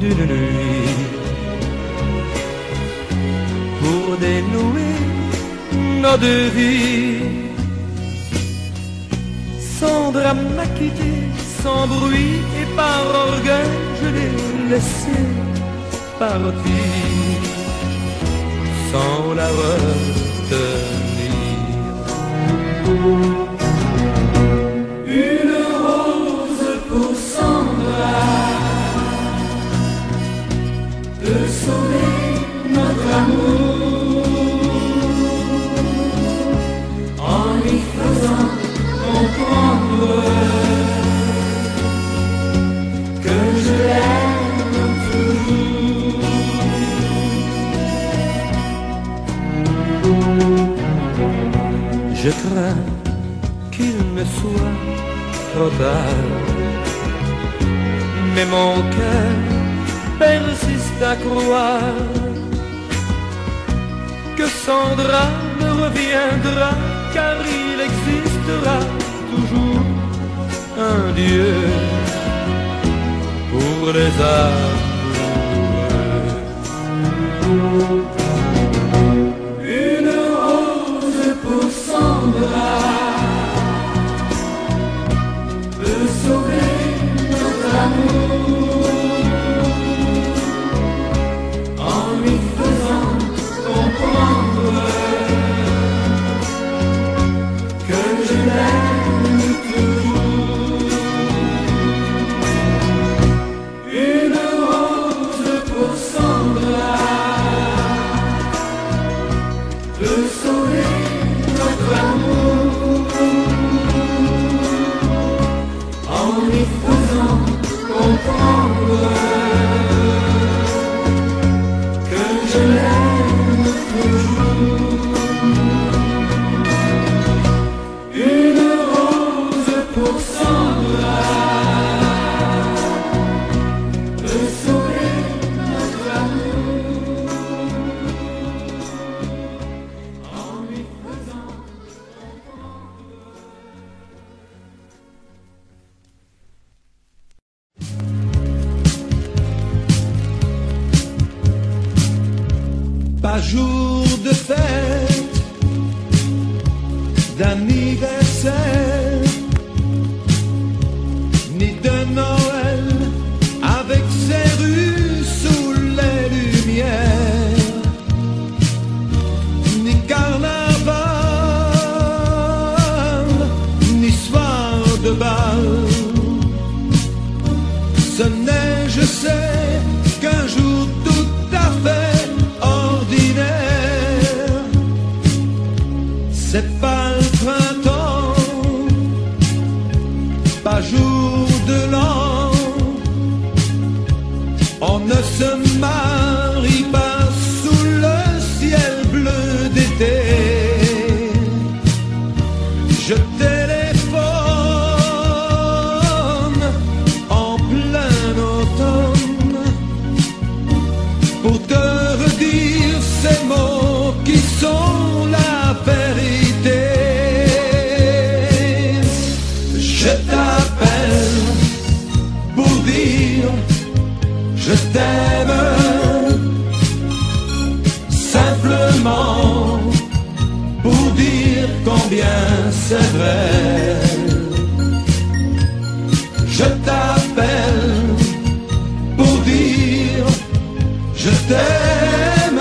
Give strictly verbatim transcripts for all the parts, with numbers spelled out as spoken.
d'une nuit pour dénouer nos deux vies. Sans drame m'a quitté, sans bruit et par orgueil, je l'ai laissé partir sans la retenir. Une rose pour Sandra peut sauver notre amour en lui faisant comprendre que je l'aime toujours. Je crains qu'il ne soit trop tard, mais mon cœur persiste à croire que Sandra me reviendra, car il existera toujours un Dieu pour les amoureux. Une rose pour Sandra peut sauver notre amour en lui faisant comprendre que je l'aime toujours. Une rose pour Sandra peut sauver notre amour en lui faisant comprendre que je l'aime toujours. Une rose pour Sandra peut sauver notre amour en lui faisant pas jour de fête, d'anniversaire, ni de Noël avec ses rues sous les lumières, ni carnaval, ni soir de bal. Ce n'est, je sais, qu'un jour tout à fait ordinaire. C'est pas le printemps, pas jour de l'an. On ne se marie pas sous le ciel bleu d'été. Je téléphone en plein automne pour te redire ces mots qui sont la vérité. Je t'appelle pour dire je t'aime, simplement pour dire combien c'est vrai. Je t'appelle pour dire je t'aime,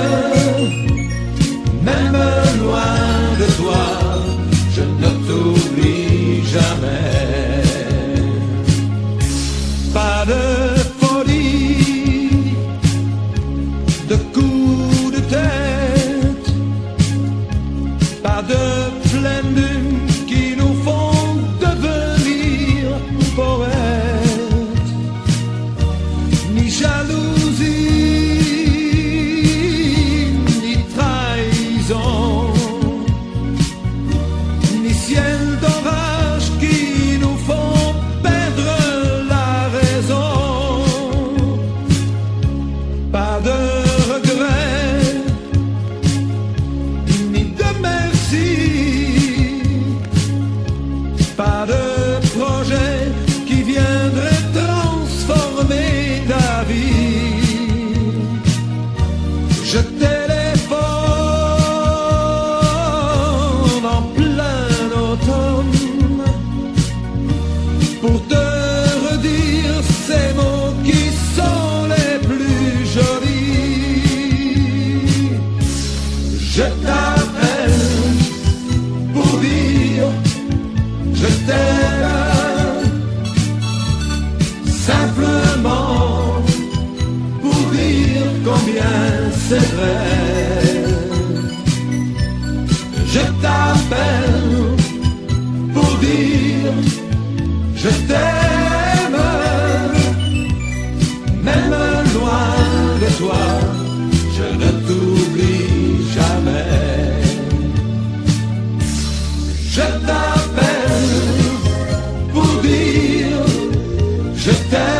même loin de toi, je ne t'oublie jamais. Pas de folie, de coups de tête, pas de pleine lune qui nous font devenir poètes. pour te redire ces mots qui sont les plus jolis. Je t'appelle pour dire je t'aime, simplement pour dire combien c'est vrai. Je t'appelle pour dire je t'aime, même loin de toi, je ne t'oublie jamais. Je t'appelle pour dire je t'aime.